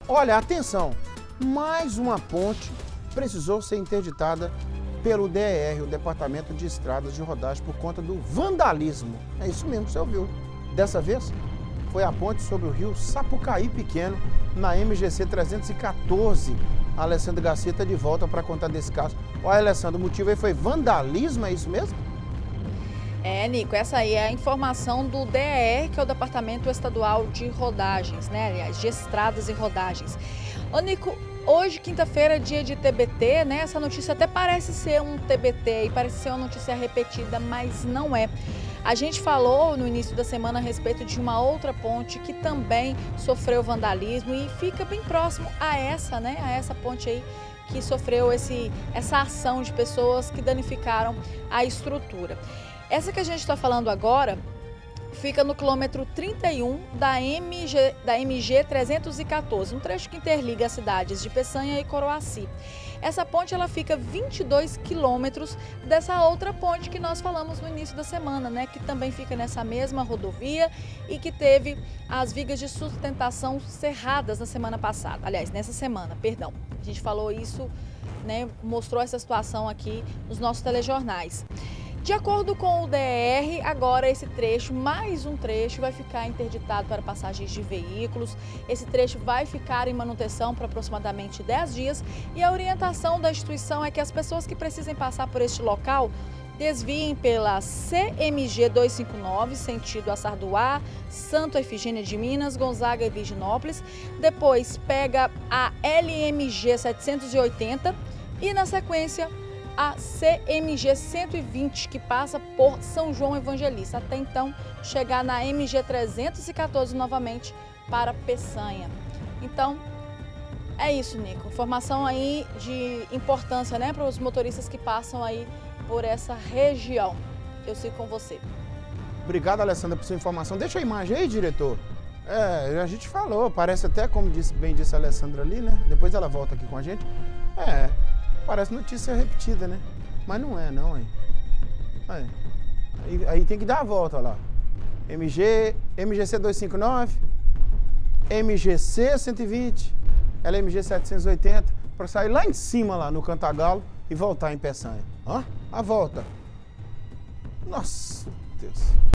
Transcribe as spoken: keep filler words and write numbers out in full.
Olha, atenção, mais uma ponte precisou ser interditada pelo D E R, o Departamento de Estradas de Rodagem, por conta do vandalismo. É isso mesmo que você ouviu. Dessa vez, foi a ponte sobre o rio Sapucaí Pequeno, na M G C trezentos e quatorze. A Alessandra Garcia está de volta para contar desse caso. Olha, Alessandra, o motivo aí foi vandalismo, é isso mesmo? É, Nico, essa aí é a informação do D E R, que é o Departamento Estadual de Rodagens, né? Aliás, de Estradas e Rodagens. Ô, Nico, hoje, quinta-feira, dia de T B T, né? Essa notícia até parece ser um T B T e parece ser uma notícia repetida, mas não é. A gente falou no início da semana a respeito de uma outra ponte que também sofreu vandalismo e fica bem próximo a essa, né? A essa ponte aí que sofreu esse, essa ação de pessoas que danificaram a estrutura. Essa que a gente está falando agora fica no quilômetro trinta e um da M G, da M G trezentos e quatorze, um trecho que interliga as cidades de Peçanha e Coroaci. Essa ponte ela fica vinte e dois quilômetros dessa outra ponte que nós falamos no início da semana, né? Que também fica nessa mesma rodovia e que teve as vigas de sustentação cerradas na semana passada. Aliás, nessa semana, perdão. A gente falou isso, né? Mostrou essa situação aqui nos nossos telejornais. De acordo com o D E R, agora esse trecho, mais um trecho, vai ficar interditado para passagens de veículos. Esse trecho vai ficar em manutenção por aproximadamente dez dias e a orientação da instituição é que as pessoas que precisem passar por este local desviem pela C M G duzentos e cinquenta e nove, sentido Açarduá, Santo Efigênia de Minas, Gonzaga e Virginópolis. Depois pega a L M G setecentos e oitenta e, na sequência, a C M G cento e vinte, que passa por São João Evangelista, até então chegar na M G trezentos e quatorze novamente para Peçanha. Então, é isso, Nico. Informação aí de importância, né, para os motoristas que passam aí por essa região. Eu sigo com você. Obrigado, Alessandra, por sua informação. Deixa a imagem aí, diretor. É, a gente falou, parece até, como disse, bem disse a Alessandra ali, né? Depois ela volta aqui com a gente. É, parece notícia repetida, né? Mas não é, não, hein? Aí, aí, aí tem que dar a volta, ó lá. M G, M G C duzentos e cinquenta e nove, M G C cento e vinte, L M G setecentos e oitenta, para sair lá em cima, lá no Cantagalo, e voltar em Peçanha. Ó, a volta. Nossa, Deus.